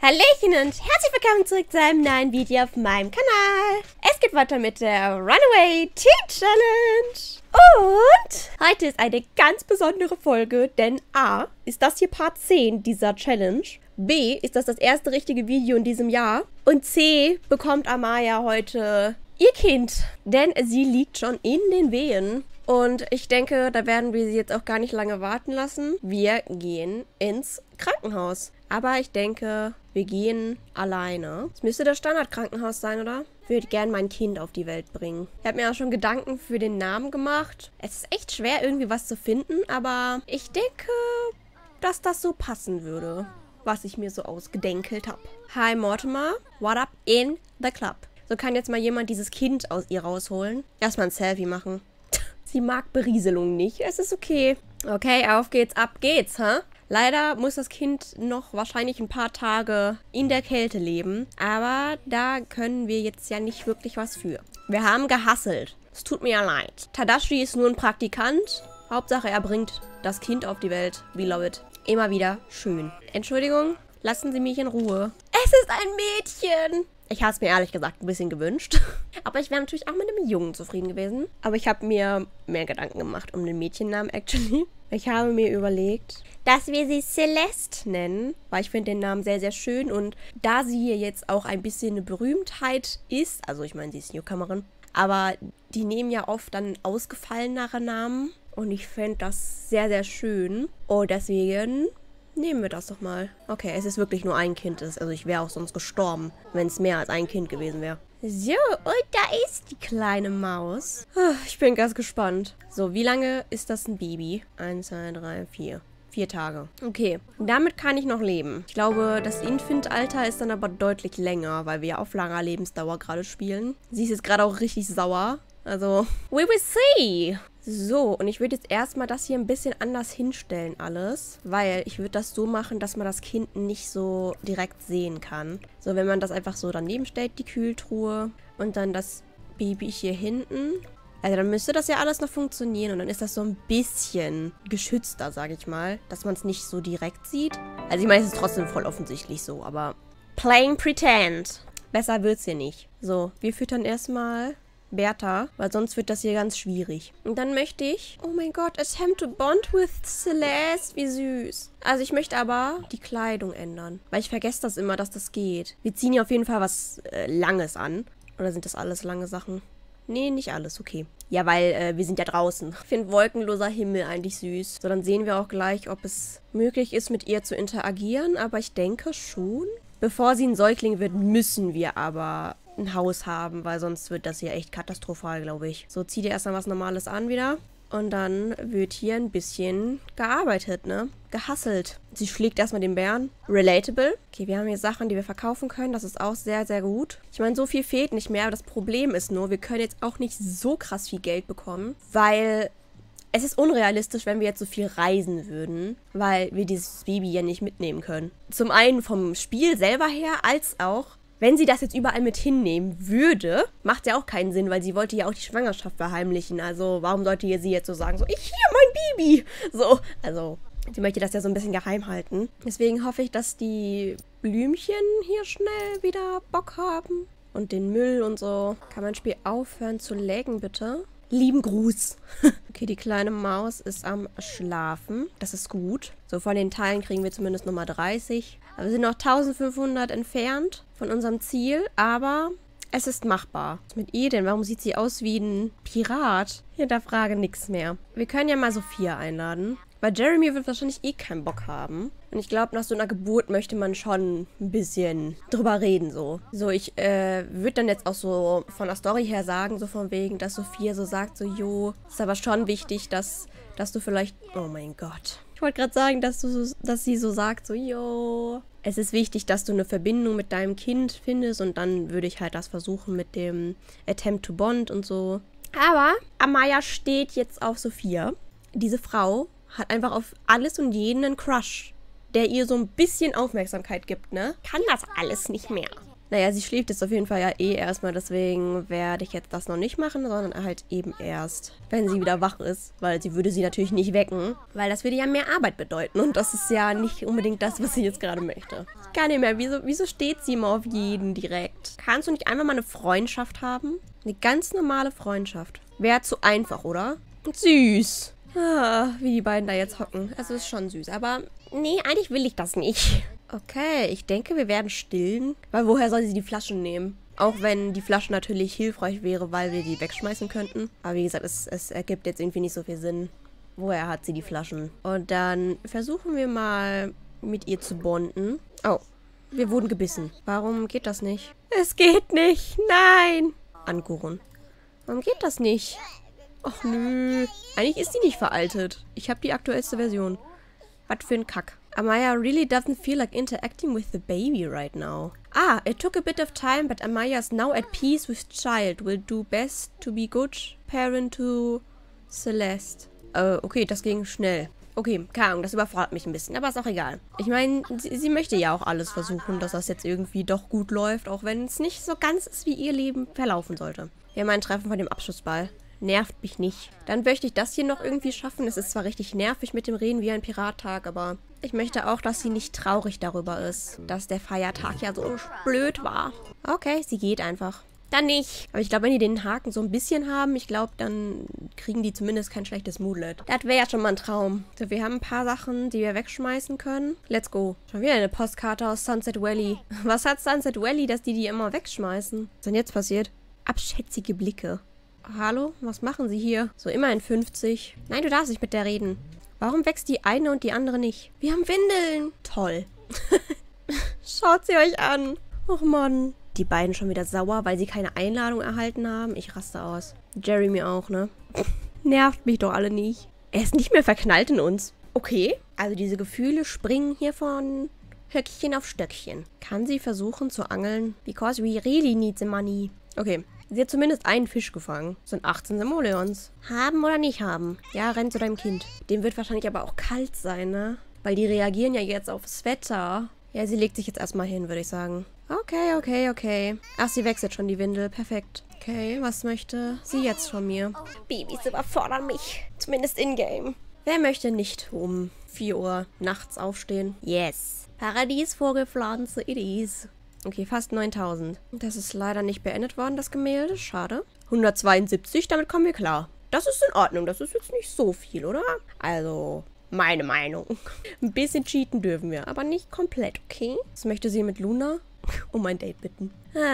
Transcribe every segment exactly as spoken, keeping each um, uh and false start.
Hallöchen und herzlich willkommen zurück zu einem neuen Video auf meinem Kanal. Es geht weiter mit der Runaway Teen Challenge. Und heute ist eine ganz besondere Folge, denn A, ist das hier Part zehn dieser Challenge. B, ist das das erste richtige Video in diesem Jahr. Und C, bekommt Amaya heute ihr Kind, denn sie liegt schon in den Wehen. Und ich denke, da werden wir sie jetzt auch gar nicht lange warten lassen. Wir gehen ins Krankenhaus. Aber ich denke, wir gehen alleine. Es müsste das Standardkrankenhaus sein, oder? Ich würde gerne mein Kind auf die Welt bringen. Ich habe mir auch schon Gedanken für den Namen gemacht. Es ist echt schwer, irgendwie was zu finden, aber ich denke, dass das so passen würde, was ich mir so ausgedenkelt habe. Hi Mortimer, what up in the club? So kann jetzt mal jemand dieses Kind aus ihr rausholen. Erstmal ein Selfie machen. Sie mag Berieselung nicht. Es ist okay. Okay, auf geht's, ab geht's, hä? Leider muss das Kind noch wahrscheinlich ein paar Tage in der Kälte leben. Aber da können wir jetzt ja nicht wirklich was für. Wir haben gehasselt. Es tut mir ja leid. Tadashi ist nur ein Praktikant. Hauptsache, er bringt das Kind auf die Welt. We love it. Immer wieder schön. Entschuldigung, lassen Sie mich in Ruhe. Es ist ein Mädchen. Ich habe es mir ehrlich gesagt ein bisschen gewünscht. Aber ich wäre natürlich auch mit einem Jungen zufrieden gewesen. Aber ich habe mir mehr Gedanken gemacht um den Mädchennamen, actually. Ich habe mir überlegt, dass wir sie Celeste nennen, weil ich finde den Namen sehr, sehr schön. Und da sie hier jetzt auch ein bisschen eine Berühmtheit ist, also ich meine, sie ist Newcomerin, aber die nehmen ja oft dann ausgefallenere Namen. Und ich fände das sehr, sehr schön. Und deswegen nehmen wir das doch mal. Okay, es ist wirklich nur ein Kind. Also ich wäre auch sonst gestorben, wenn es mehr als ein Kind gewesen wäre. So, und da ist die kleine Maus. Ich bin ganz gespannt. So, wie lange ist das ein Baby? Eins, zwei, drei, vier. Vier Tage. Okay, damit kann ich noch leben. Ich glaube, das Infant-Alter ist dann aber deutlich länger, weil wir ja auf langer Lebensdauer gerade spielen. Sie ist jetzt gerade auch richtig sauer. Also, we will see. So, und ich würde jetzt erstmal das hier ein bisschen anders hinstellen alles, weil ich würde das so machen, dass man das Kind nicht so direkt sehen kann. So, wenn man das einfach so daneben stellt, die Kühltruhe, und dann das Baby hier hinten. Also dann müsste das ja alles noch funktionieren und dann ist das so ein bisschen geschützter, sage ich mal, dass man es nicht so direkt sieht. Also ich meine, es ist trotzdem voll offensichtlich so, aber playing pretend. Besser wird's hier nicht. So, wir füttern erstmal Bertha, weil sonst wird das hier ganz schwierig. Und dann möchte ich, oh mein Gott, attempt to bond with Celeste, wie süß. Also ich möchte aber die Kleidung ändern, weil ich vergesse das immer, dass das geht. Wir ziehen hier auf jeden Fall was äh, Langes an. Oder sind das alles lange Sachen? Nee, nicht alles, okay. Ja, weil äh, wir sind ja draußen. Ich finde wolkenloser Himmel eigentlich süß. So, dann sehen wir auch gleich, ob es möglich ist, mit ihr zu interagieren. Aber ich denke schon. Bevor sie ein Säugling wird, müssen wir aber ein Haus haben, weil sonst wird das hier echt katastrophal, glaube ich. So, zieh dir erstmal was Normales an wieder. Und dann wird hier ein bisschen gearbeitet, ne? Gehasselt. Sie schlägt erstmal den Bären. Relatable. Okay, wir haben hier Sachen, die wir verkaufen können. Das ist auch sehr, sehr gut. Ich meine, so viel fehlt nicht mehr. Aber das Problem ist nur, wir können jetzt auch nicht so krass viel Geld bekommen, weil es ist unrealistisch, wenn wir jetzt so viel reisen würden, weil wir dieses Baby ja nicht mitnehmen können. Zum einen vom Spiel selber her, als auch wenn sie das jetzt überall mit hinnehmen würde, macht ja auch keinen Sinn, weil sie wollte ja auch die Schwangerschaft verheimlichen. Also warum sollte ihr sie jetzt so sagen, so, ich hier, mein Baby. So, also sie möchte das ja so ein bisschen geheim halten. Deswegen hoffe ich, dass die Blümchen hier schnell wieder Bock haben. Und den Müll und so. Kann mein Spiel aufhören zu laggen, bitte? Lieben Gruß. Okay, die kleine Maus ist am Schlafen. Das ist gut. So, von den Teilen kriegen wir zumindest Nummer dreißig. Aber wir sind noch eintausendfünfhundert entfernt von unserem Ziel. Aber es ist machbar. Was ist mit ihr denn? Warum sieht sie aus wie ein Pirat? Hinterfrage nichts mehr. Wir können ja mal Sophia einladen. Weil Jeremy wird wahrscheinlich eh keinen Bock haben. Und ich glaube, nach so einer Geburt möchte man schon ein bisschen drüber reden, so. So, ich äh, würde dann jetzt auch so von der Story her sagen, so von wegen, dass Sophia so sagt, so, jo, ist aber schon wichtig, dass, dass du vielleicht, oh mein Gott. Ich wollte gerade sagen, dass, du so, dass sie so sagt, so, jo, es ist wichtig, dass du eine Verbindung mit deinem Kind findest. Und dann würde ich halt das versuchen mit dem Attempt to Bond und so. Aber Amaya steht jetzt auf Sophia. Diese Frau hat einfach auf alles und jeden einen Crush, der ihr so ein bisschen Aufmerksamkeit gibt, ne? Kann das alles nicht mehr. Naja, sie schläft jetzt auf jeden Fall ja eh erstmal, deswegen werde ich jetzt das noch nicht machen, sondern halt eben erst, wenn sie wieder wach ist. Weil sie würde sie natürlich nicht wecken, weil das würde ja mehr Arbeit bedeuten und das ist ja nicht unbedingt das, was sie jetzt gerade möchte. Ich kann nicht mehr, wieso, wieso steht sie immer auf jeden direkt? Kannst du nicht einfach mal eine Freundschaft haben? Eine ganz normale Freundschaft. Wäre zu einfach, oder? Süß. Ah, wie die beiden da jetzt hocken. Also ist schon süß, aber nee, eigentlich will ich das nicht. Okay, ich denke, wir werden stillen. Weil woher soll sie die Flaschen nehmen? Auch wenn die Flasche natürlich hilfreich wäre, weil wir die wegschmeißen könnten. Aber wie gesagt, es, es ergibt jetzt irgendwie nicht so viel Sinn. Woher hat sie die Flaschen? Und dann versuchen wir mal mit ihr zu bonden. Oh, wir wurden gebissen. Warum geht das nicht? Es geht nicht. Nein. Angurren. Warum geht das nicht? Ach nö. Eigentlich ist die nicht veraltet. Ich habe die aktuellste Version. Was für ein Kack. Amaya really doesn't feel like interacting with the baby right now. Ah, it took a bit of time, but Amaya is now at peace with child. Will do best to be good parent to Celeste. Äh, okay, das ging schnell. Okay, keine Ahnung, das überfordert mich ein bisschen, aber ist auch egal. Ich meine, sie, sie möchte ja auch alles versuchen, dass das jetzt irgendwie doch gut läuft, auch wenn es nicht so ganz ist, wie ihr Leben verlaufen sollte. Wir haben ein Treffen von dem Abschlussball. Nervt mich nicht. Dann möchte ich das hier noch irgendwie schaffen. Es ist zwar richtig nervig mit dem Reden wie ein Pirattag, aber ich möchte auch, dass sie nicht traurig darüber ist, dass der Feiertag ja so blöd war. Okay, sie geht einfach. Dann nicht. Aber ich glaube, wenn die den Haken so ein bisschen haben, ich glaube, dann kriegen die zumindest kein schlechtes Moodlet. Das wäre ja schon mal ein Traum. So, wir haben ein paar Sachen, die wir wegschmeißen können. Let's go. Schon wieder eine Postkarte aus Sunset Valley. Was hat Sunset Valley, dass die die immer wegschmeißen? Was ist denn jetzt passiert? Abschätzige Blicke. Hallo? Was machen Sie hier? So, immerhin fünfzig. Nein, du darfst nicht mit der reden. Warum wächst die eine und die andere nicht? Wir haben Windeln. Toll. Schaut sie euch an. Och Mann. Die beiden schon wieder sauer, weil sie keine Einladung erhalten haben. Ich raste aus. Jeremy auch, ne? Nervt mich doch alle nicht. Er ist nicht mehr verknallt in uns. Okay. Also diese Gefühle springen hier von Höckchen auf Stöckchen. Kann sie versuchen zu angeln? Because we really need the money. Okay. Sie hat zumindest einen Fisch gefangen. Das sind achtzehn Simoleons. Haben oder nicht haben? Ja, renn zu deinem Kind. Dem wird wahrscheinlich aber auch kalt sein, ne? Weil die reagieren ja jetzt aufs Wetter. Ja, sie legt sich jetzt erstmal hin, würde ich sagen. Okay, okay, okay. Ach, sie wechselt schon die Windel. Perfekt. Okay, was möchte sie jetzt von mir? Babys überfordern mich. Zumindest in-game. Wer möchte nicht um vier Uhr nachts aufstehen? Yes. Paradiesvogelpflanze it is. Okay, fast neuntausend. Das ist leider nicht beendet worden, das Gemälde. Schade. hundertzweiundsiebzig, damit kommen wir klar. Das ist in Ordnung. Das ist jetzt nicht so viel, oder? Also, meine Meinung. Ein bisschen cheaten dürfen wir, aber nicht komplett, okay? Was möchte sie mit Luna? Um ein Date bitten.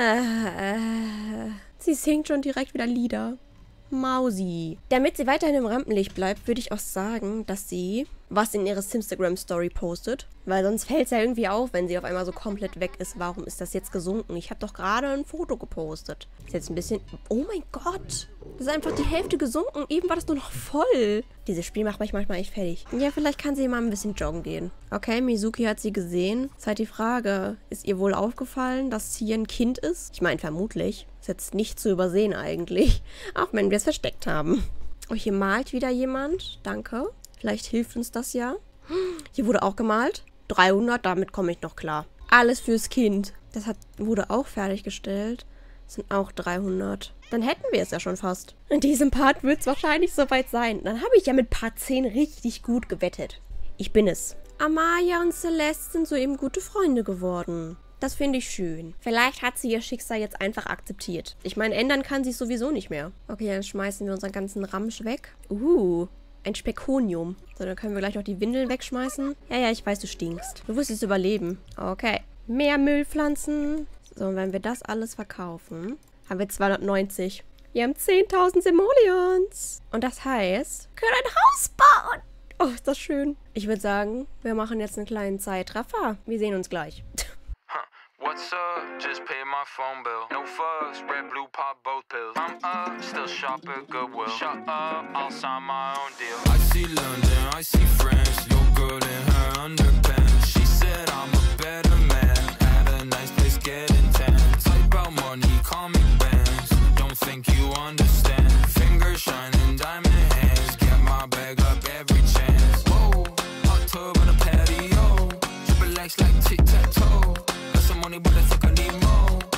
Ah, sie singt schon direkt wieder Lieder. Mausi. Damit sie weiterhin im Rampenlicht bleibt, würde ich auch sagen, dass sie was in ihre Simstagram-Story postet. Weil sonst fällt es ja irgendwie auf, wenn sie auf einmal so komplett weg ist. Warum ist das jetzt gesunken? Ich habe doch gerade ein Foto gepostet. Ist jetzt ein bisschen... Oh mein Gott. Das ist einfach die Hälfte gesunken. Eben war das nur noch voll. Dieses Spiel macht mich manchmal echt fertig. Ja, vielleicht kann sie mal ein bisschen joggen gehen. Okay, Mizuki hat sie gesehen. Ist halt die Frage, ist ihr wohl aufgefallen, dass hier ein Kind ist? Ich meine, vermutlich. Ist jetzt nicht zu übersehen eigentlich. Auch wenn wir es versteckt haben. Oh, hier malt wieder jemand. Danke. Vielleicht hilft uns das ja. Hier wurde auch gemalt. dreihundert, damit komme ich noch klar. Alles fürs Kind. Das hat, wurde auch fertiggestellt. Das sind auch dreihundert. Dann hätten wir es ja schon fast. In diesem Part wird es wahrscheinlich soweit sein. Dann habe ich ja mit Part zehn richtig gut gewettet. Ich bin es. Amaya und Celeste sind soeben gute Freunde geworden. Das finde ich schön. Vielleicht hat sie ihr Schicksal jetzt einfach akzeptiert. Ich meine, ändern kann sie es sowieso nicht mehr. Okay, dann schmeißen wir unseren ganzen Ramsch weg. Uh, ein Spekonium. So, dann können wir gleich noch die Windeln wegschmeißen. Ja, ja, ich weiß, du stinkst. Du wirst es überleben. Okay. Mehr Müllpflanzen. So, und wenn wir das alles verkaufen, haben wir zweihundertneunzig. Wir haben zehntausend Simoleons. Und das heißt, wir können ein Haus bauen. Oh, ist das schön. Ich würde sagen, wir machen jetzt einen kleinen Zeitraffer. Wir sehen uns gleich. What's up? Just pay my phone bill. No fuss, red, blue, pop, both pills. I'm up, still shop at Goodwill. Shut up, I'll sign my own deal. I see London, I see France. Your girl in her underpants. She said I'm a better man. At a nice place, getting tan. Type about money, call me bands. Don't think you understand. Fingers shining, diamond hands. Get my bag up every chance. Whoa, hot tub on a patio. Triple X like tic-tac-toe. Money, but I think I need more.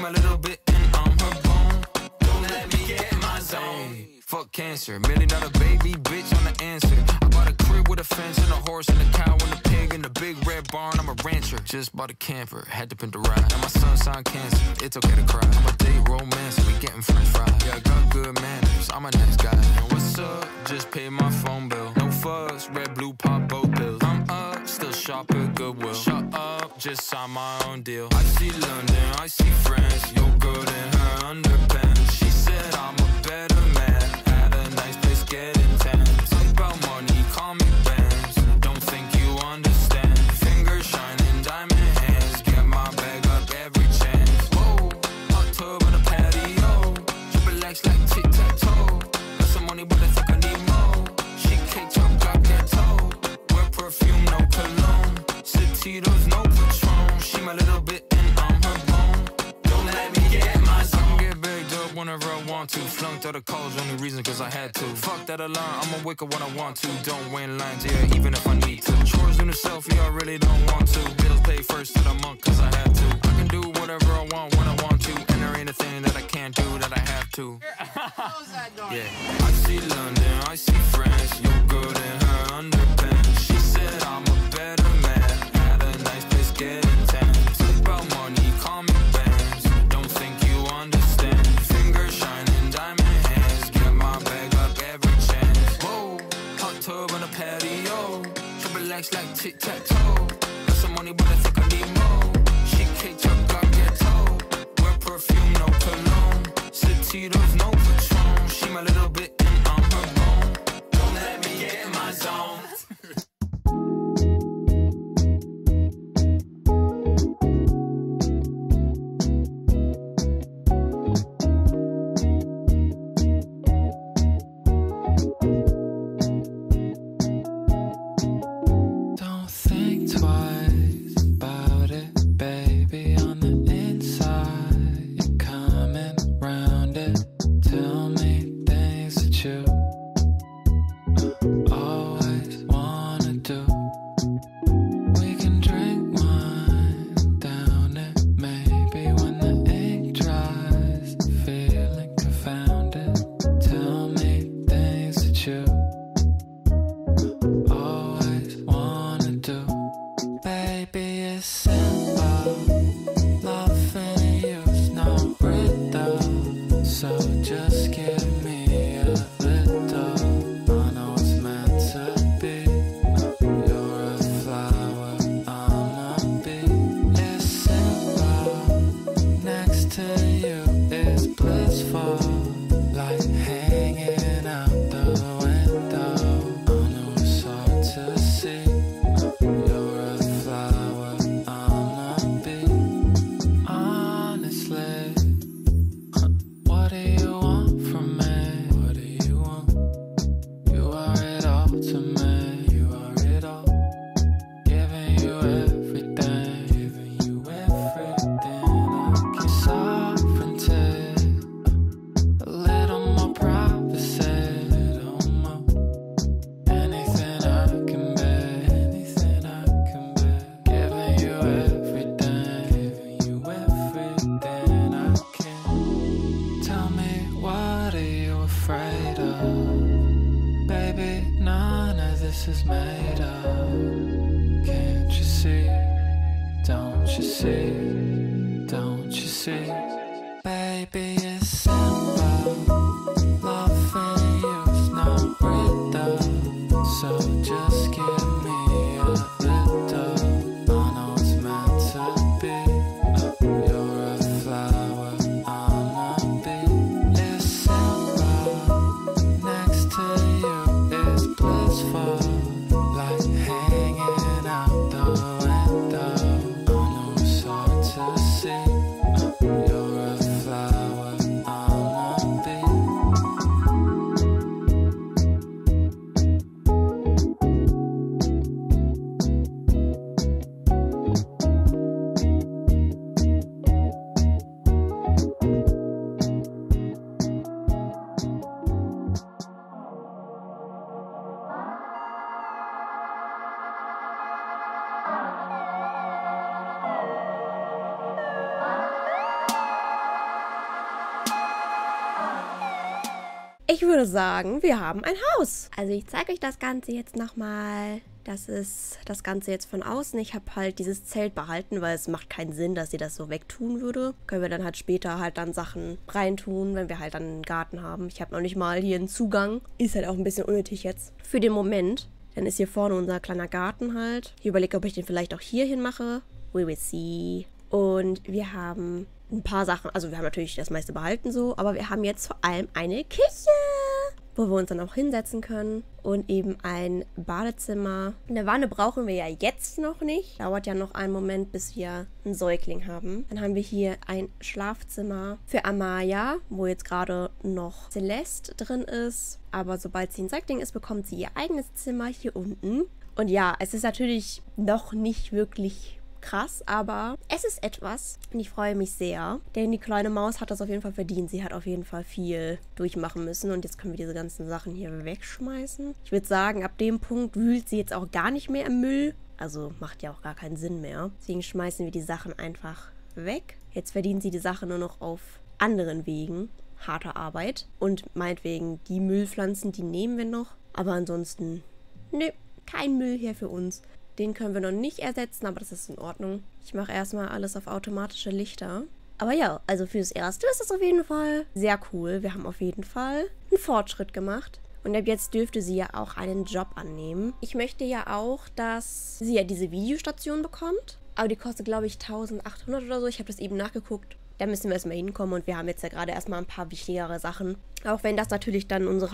my little bit and I'm her bone. Don't let me get in my zone. Hey, fuck cancer, million dollar baby, bitch, I'm the answer. I bought a crib with a fence and a horse and a cow and a pig and a big red barn. I'm a rancher. Just bought a camper, had to pimp the ride. Now my son signed cancer, it's okay to cry. I'm a date romance, we getting french fries. Yeah, I got good manners, I'm a nice guy. And what's up? Just paid my phone bill. No fuss, red, blue, pop, both pills. I'm up, still shop at Goodwill. Shut up, just signed my own deal. I see London, I see France. You're good in her underpants. She said I'm a better man. Had a nice place getting tan. Talk about money, call me bands. Don't think you understand. Fingers shining, diamond hands. Get my bag up every chance. Whoa, hot tub on a patio. Triple X like tic-tac-toe. Got some money, but I think I need more. She cake chop, got ghetto. Wear perfume, no cologne. Cititos, no Patron. She my little bit and I'm her bone. Don't let me get my zone. I can get baked up whenever I want to. Flunked out of college, only reason cause I had to. Fuck that alarm, I'ma wake up when I want to. Don't win lines, yeah, even if I need to. Chores in a selfie, I really don't want to. Bills pay first of the month cause I had to. I can do whatever I want when I want to. And there ain't a thing that I can't do that I have to. Yeah, I see London, I see France. You're good in her underpants. She said I'm a better man. Had a nice place getting tan. Talk about money, call me bands. Don't think you understand. Fingers shining, diamond hands. Get my bag up every chance. Whoa, hot tub on a patio. Triple X like tic-tac-toe. Got some money, but I think I need more. She cake chop, got ghetto. Wear perfume, no cologne. Cititos, no Patron. She my little bit and I'm her bone. Don't let me get in my zone. Don't think twice about it, baby. On the inside, you're coming round it. Tell me things that you always wanna do. We can drink wine down it, maybe when the ink dries, feeling confounded. Tell me things that you always wanna do. Baby, it's simple. Loving you's no rhythm. So just give me a little. I know it's meant to be. You're a flower, I'm a bee. It's simple. Next to you is blissful. Like hanging out the window. I know it's hard to see. You're a flower, I'm a bee. Honestly, what do you want from me? What do you want? You are it all to me. You are it all. Giving you everything. Giving you everything. I can sovereignty. A little more privacy. A little more. Anything I can be. Anything I can be. Giving you everything. Giving you everything I can. Tell me, what are you afraid of? Baby, none of this is made of. Can't you see? Don't you see? Don't you see? Baby, it's simple. Loving you's no rhythm. So just give me a little. I know it's meant to be. You're a flower, I'm a bee. It's simple. Next to you is blissful. Like hanging out the window. I know it's hard to see. You're a flower, I'm a bee. ich würde sagen, wir haben ein Haus. Also ich zeige euch das Ganze jetzt nochmal. Das ist das Ganze jetzt von außen. Ich habe halt dieses Zelt behalten, weil es macht keinen Sinn, dass sie das so wegtun würde. Können wir dann halt später halt dann Sachen reintun, wenn wir halt dann einen Garten haben. Ich habe noch nicht mal hier einen Zugang. Ist halt auch ein bisschen unnötig jetzt. Für den Moment. Dann ist hier vorne unser kleiner Garten halt. Ich überlege, ob ich den vielleicht auch hier hin mache. We will see. Und wir haben ein paar Sachen. Also wir haben natürlich das meiste behalten so. Aber wir haben jetzt vor allem eine Küche, wo wir uns dann auch hinsetzen können. Und eben ein Badezimmer. Eine Wanne brauchen wir ja jetzt noch nicht. Dauert ja noch einen Moment, bis wir einen Säugling haben. Dann haben wir hier ein Schlafzimmer für Amaya, wo jetzt gerade noch Celeste drin ist. Aber sobald sie ein Säugling ist, bekommt sie ihr eigenes Zimmer hier unten. Und ja, es ist natürlich noch nicht wirklich krass, aber es ist etwas und ich freue mich sehr, denn die kleine Maus hat das auf jeden Fall verdient. Sie hat auf jeden Fall viel durchmachen müssen und jetzt können wir diese ganzen Sachen hier wegschmeißen. Ich würde sagen, ab dem Punkt wühlt sie jetzt auch gar nicht mehr im Müll, also macht ja auch gar keinen Sinn mehr. Deswegen schmeißen wir die Sachen einfach weg. Jetzt verdient sie die Sache nur noch auf anderen Wegen, harter Arbeit und meinetwegen die Müllpflanzen, die nehmen wir noch, aber ansonsten, nö, kein Müll hier für uns. Den können wir noch nicht ersetzen, aber das ist in Ordnung. Ich mache erstmal alles auf automatische Lichter. Aber ja, also fürs Erste ist das auf jeden Fall sehr cool. Wir haben auf jeden Fall einen Fortschritt gemacht. Und ab jetzt dürfte sie ja auch einen Job annehmen. Ich möchte ja auch, dass sie ja diese Videostation bekommt. Aber die kostet, glaube ich, eintausendachthundert oder so. Ich habe das eben nachgeguckt. Da müssen wir erstmal hinkommen und wir haben jetzt ja gerade erstmal ein paar wichtigere Sachen. Auch wenn das natürlich dann unsere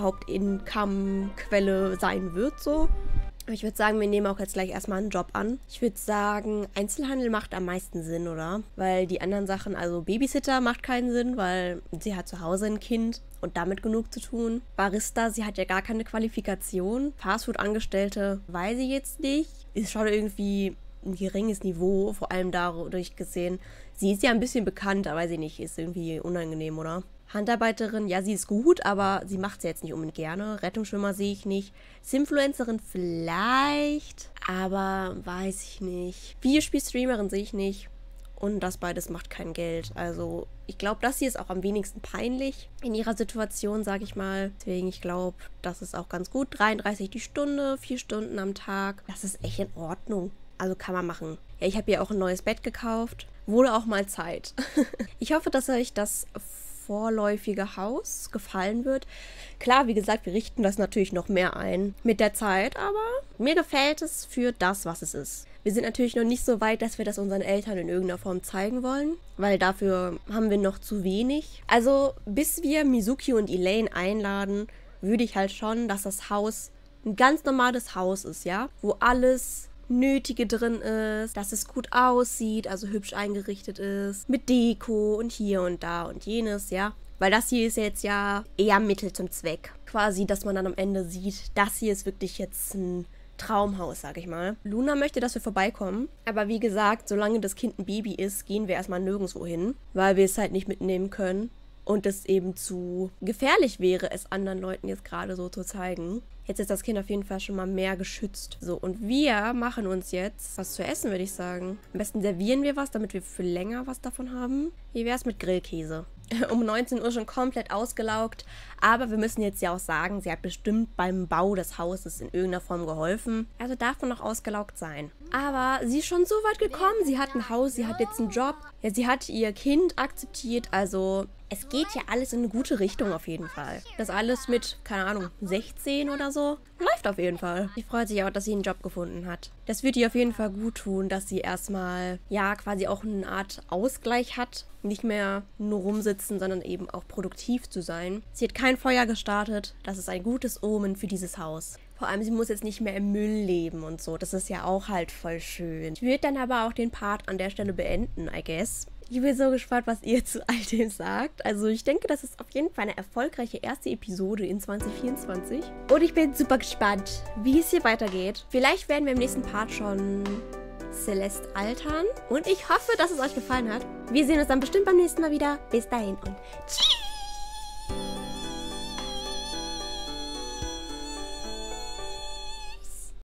Haupt-Income-Quelle sein wird, so. Ich würde sagen, wir nehmen auch jetzt gleich erstmal einen Job an. Ich würde sagen, Einzelhandel macht am meisten Sinn, oder? Weil die anderen Sachen, also Babysitter macht keinen Sinn, weil sie hat zu Hause ein Kind und damit genug zu tun. Barista, sie hat ja gar keine Qualifikation. Fastfood-Angestellte, weiß ich jetzt nicht. Ist schon irgendwie ein geringes Niveau, vor allem dadurch gesehen. Sie ist ja ein bisschen bekannt, aber weiß ich nicht, ist irgendwie unangenehm, oder? Handarbeiterin, ja, sie ist gut, aber sie macht sie jetzt nicht unbedingt gerne. Rettungsschwimmer sehe ich nicht. Influencerin vielleicht, aber weiß ich nicht. Videospielstreamerin sehe ich nicht. Und das beides macht kein Geld. Also ich glaube, das hier ist auch am wenigsten peinlich in ihrer Situation, sage ich mal. Deswegen, ich glaube, das ist auch ganz gut. dreiunddreißig die Stunde, vier Stunden am Tag. Das ist echt in Ordnung. Also kann man machen. Ja, ich habe ihr auch ein neues Bett gekauft. Wurde auch mal Zeit. Ich hoffe, dass euch das vorläufige Haus gefallen wird. Klar, wie gesagt, wir richten das natürlich noch mehr ein mit der Zeit, aber mir gefällt es für das, was es ist. Wir sind natürlich noch nicht so weit, dass wir das unseren Eltern in irgendeiner Form zeigen wollen, weil dafür haben wir noch zu wenig. Also, bis wir Mizuki und Elaine einladen, würde ich halt schon, dass das Haus ein ganz normales Haus ist, ja? Wo alles Nötige drin ist, dass es gut aussieht, also hübsch eingerichtet ist, mit Deko und hier und da und jenes, ja. Weil das hier ist jetzt ja eher Mittel zum Zweck. Quasi, dass man dann am Ende sieht, das hier ist wirklich jetzt ein Traumhaus, sag ich mal. Luna möchte, dass wir vorbeikommen, aber wie gesagt, solange das Kind ein Baby ist, gehen wir erstmal nirgendwo hin, weil wir es halt nicht mitnehmen können und es eben zu gefährlich wäre, es anderen Leuten jetzt gerade so zu zeigen. Jetzt ist das Kind auf jeden Fall schon mal mehr geschützt. So, und wir machen uns jetzt was zu essen, würde ich sagen. Am besten servieren wir was, damit wir für länger was davon haben. Wie wäre es mit Grillkäse? Um neunzehn Uhr schon komplett ausgelaugt. Aber wir müssen jetzt ja auch sagen, sie hat bestimmt beim Bau des Hauses in irgendeiner Form geholfen. Also darf man noch ausgelaugt sein. Aber sie ist schon so weit gekommen. Sie hat ein Haus, sie hat jetzt einen Job. Ja, sie hat ihr Kind akzeptiert. Also es geht ja alles in eine gute Richtung auf jeden Fall. Das alles mit, keine Ahnung, sechzehn oder so. Läuft auf jeden Fall. Sie freut sich auch, dass sie einen Job gefunden hat. Das wird ihr auf jeden Fall gut tun, dass sie erstmal, ja, quasi auch eine Art Ausgleich hat. Nicht mehr nur rumsitzen, sondern eben auch produktiv zu sein. Sie hat kein Feuer gestartet. Das ist ein gutes Omen für dieses Haus. Vor allem, sie muss jetzt nicht mehr im Müll leben und so. Das ist ja auch halt voll schön. Ich würde dann aber auch den Part an der Stelle beenden, I guess. Ich bin so gespannt, was ihr zu all dem sagt. Also ich denke, das ist auf jeden Fall eine erfolgreiche erste Episode in zwanzig vierundzwanzig. Und ich bin super gespannt, wie es hier weitergeht. Vielleicht werden wir im nächsten Part schon Celeste altern. Und ich hoffe, dass es euch gefallen hat. Wir sehen uns dann bestimmt beim nächsten Mal wieder. Bis dahin und tschüss!